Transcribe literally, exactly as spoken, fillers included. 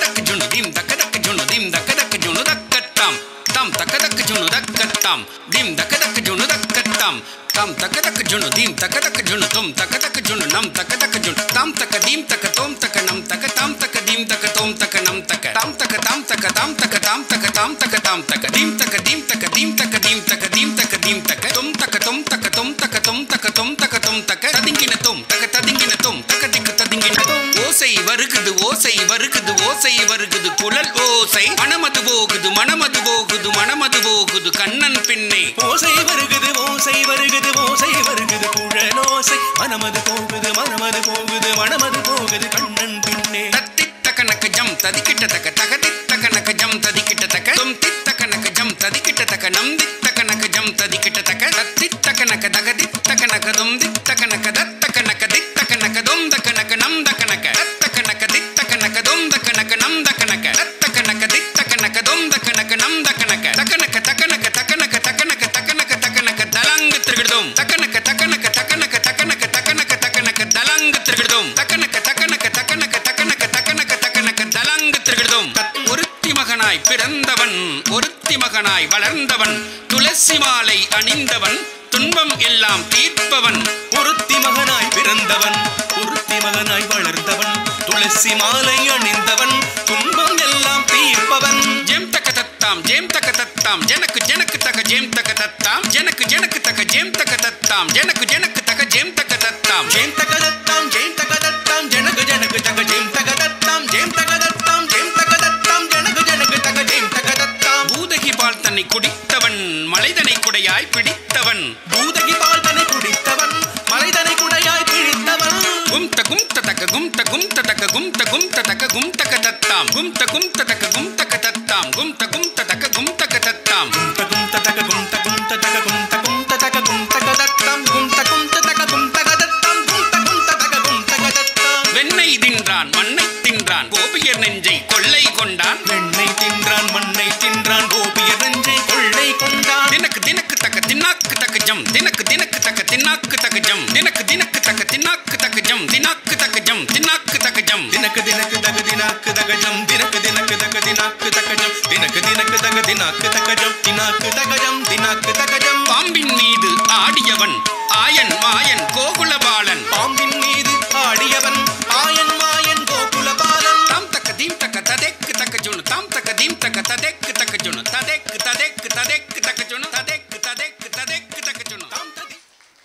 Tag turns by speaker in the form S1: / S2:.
S1: தக்கதக்கு ஜுனு தீம் தக்கதக்கு ஜுனு தீம் தக்கதக்கு ஜுனு தக்கத்தாம் தாம் தக்கதக்கு ஜுனு தக்கத்தாம் தீம் தக்கதக்கு ஜுனு தக்கத்தாம் தாம் தக்கதக்கு ஜுனு தீம் தக்கதக்கு ஜுனு தும் தக்கதக்கு ஜுனு நம் தக்கதக்கு ஜுனு தாம் தக்க தீம் தக்க தோம் தக்க நம் தக்க தாம் தக்க தீம் தக்க தோம் தக்க நம் தக்க தாம் தக்க தாம் தக்க தாம் தக்க தாம் தக்க தாம் தக்க தாம் தக்க தீம் தக்க தீம் தக்க தீம் தக்க தீம் தக்க தீம் தக்க தீம் தக்க தும் தக்க தும் தக்க தும் தக்க தும் தக்க தும் தக்க தும் தக்க ததிங்கின தும் தக்க ததிங்கின தும் தக்க திக்கு ததிங்கின ஓசை வருகுது ஓசை வருகுது ஓசை வருகுது குழல் ஓசை மனமது போகுது மனமது போகுது மனமது போகுது கண்ணன் பின்னே
S2: ஓசை வருகுது ஓசை வருகுது ஓசை வருகுது குழல் ஓசை மனமது போகுது மனமது போகுது மனமது போகுது கண்ணன் பின்னே
S1: தத்தித்த கணக்கு ஜம் ததிக்கிட்ட தக்க தகதித்த கணக்கு ஜம் ததிக்கிட்ட தக்க தும் தித்த கணக்கு ஜம் ததிக்கிட்ட தக்க நம் தித்த கணக்கு ஜம் ததிக்கிட்ட தக்க தத்தித்த கணக்கு தகதித்த கணக்கு தும் தித்த கணக்கு தத்த கணக்கு தித்த கணக்கு தும் த கணக்கு நம் த கணக்கு தத்த கணக்கு தித்த கணக்கு தும் த கணக்கு நம் த கணக்கு தத்த கணக்கு தித்த கணக்கு தும் த கணக்கு நம் த கணக்கு தக்கனக்கு தக்கனக்கு தக்கனக்கு தக்கனக்கு தக்கனக்கு தக்கனக்கு தலங்கு திருகிடுதும் தக்கனக்கு தக்கனக்கு தக்கனக்கு தக்கனக்கு தக்கனக்கு தக்கனக்கு தலங்கு திருகிடுதும் தக்கனக்கு தக்கனக்கு தக்கனக்கு தக்கனக்கு தக்கனக்கு தக்கனக்கு தலங்கு திருகிடுதும் ஒருத்தி மகனாய் பிறந்தவன் ஒருத்தி மகனாய் வளர்ந்தவன் துளசி மாலை அணிந்தவன் துன்பம் எல்லாம் தீர்ப்பவன்
S2: ஒருத்தி மகனாய் பிறந்தவன் ஒருத்தி மகனாய் வளர்ந்தவன் துளசி மாலை அணிந்தவன் துன்பம் எல்லாம் தீர்ப்பவன்
S1: ஜெம் தக்க தத்தாம் ஜெம் தக்க தத்தாம் ஜனக்கு ஜனக்கு தக்க ஜெம் தக்க தத்தாம் ஜனக்கு ஜனக்கு தக்க ஜெம் தக்க தத்தாம் ஜனக்கு ஜனக்கு தக்க ஜெம் தக்க தத்தாம்
S2: ஜெயம் தக்க தத்தாம் ஜெயம் தக்க தத்தாம் ஜனகு ஜனகு தக்க ஜெயம் தக்க தத்தாம் ஜெயம் தக்க தத்தாம் ஜெயம் தக்க தத்தாம் ஜனகு ஜனகு தக்க ஜெயம் தக்க தத்தாம்
S1: பூதகி பால் தன்னை குடித்தவன் மலைதனை குடையாய் பிடித்தவன்
S2: பூதகி பால் தன்னை குடித்தவன் மலைதனை குடையாய் பிடித்தவன்
S1: கும்த கும்த தக்க கும்த கும்த தக்க கும்த கும்த தக்க கும்தக தத்தாம் கும்த கும்த தக்க கும்தக தத்தாம் கும்த கும்த தக்க கும்தக தத்தாம்
S2: கும்த தக்க கும்த கும்த தக்க கும்த கும்த தக்க கும்தக தத்தாம் கும்த கும்த தக்க கும்தக தத்தாம் கும்த கும்த தக்க கும்தக தத்தாம்
S1: வெண்ணை தின்றான் மண்ணை தின்றான் கோபியர் நெஞ்சை கொள்ளை கொண்டான்
S2: வெண்ணை தின்றான் மண்ணை தின்றான் கோபியர் நெஞ்சை கொள்ளை கொண்டான்
S1: தினக்கு தினக்கு தக்க தின்னாக்கு தக்க ஜம் தினக்கு தினக்கு தக்க தின்னாக்கு தக்க ஜம் தினக்கு தினக்கு தக்க தின்னாக்கு தக்க ஜம் தினாக்கு தக்க ஜம் தின்னாக்கு தக்க ஜம்
S2: தினக்கு தினக்கு தக தினாக்கு தக ஜம் தினக்கு தினக்கு தக தினாக்கு தக ஜம் தினக்கு தினக்கு தக தினாக்கு தக ஜம் தினாக்கு தக ஜம் தினாக்கு தக ஜம்
S1: பாம்பின் மீது ஆடியவன் ஆயன் மாயன் கோகுலபாலன்
S2: பாம்பின் மீது ஆடியவன் ஆயன் மாயன் கோகுலபாலன்
S1: தாம் தக்க தீம் தக்க ததெக்கு தக்க ஜுனு தாம் தக்க தீம் தக்க ததெக்கு தக்க ஜுனு ததெக்கு ததெக்கு